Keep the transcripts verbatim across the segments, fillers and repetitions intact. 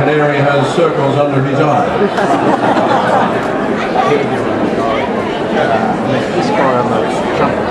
Canary has circles under his eyes. This guy on the trumpet.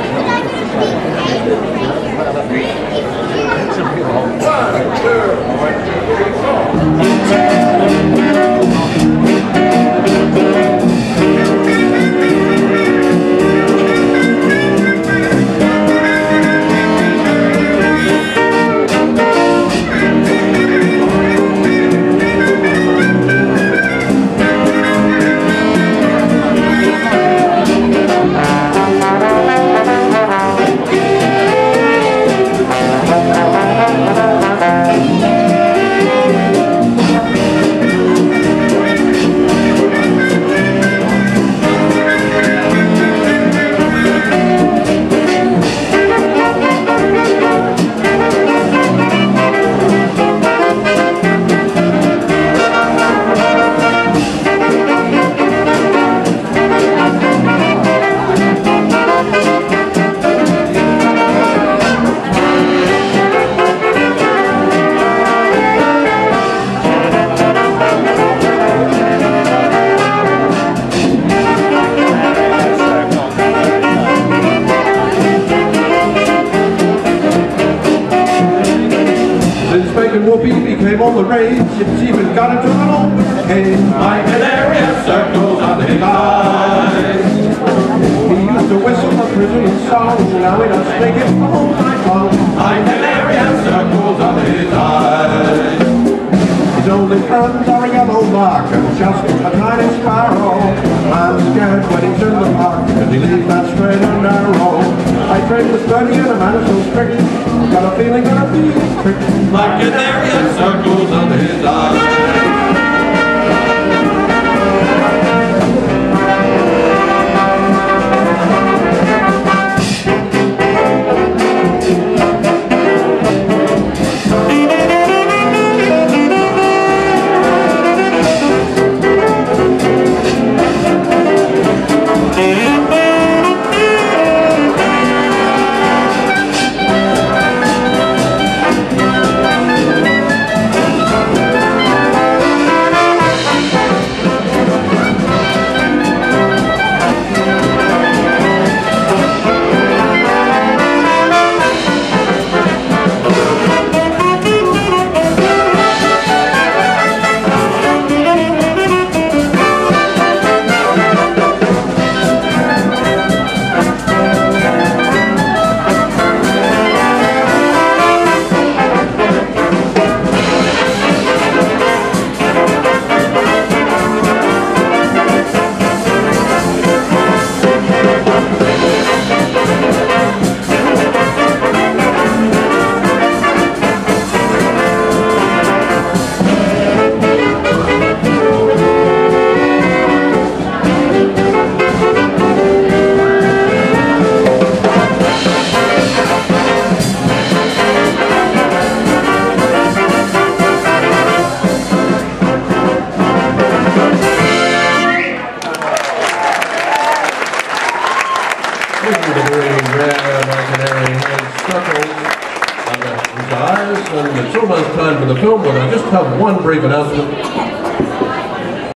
Became all the rage, it's even got into an old cave. My canary has circles on his eyes. He used to whistle a prison song, now he does sing it all night long. My canary has circles on his eyes. His only friends are a yellow lark and just a tiny sparrow. I'm scared when he's in the park, because he leaves that straight and narrow. I trained with thirty and a man is so strict, got a feeling that I'll be tricked. My canary has circles under his eyes. And it's almost time for the film, but I just have one brief announcement.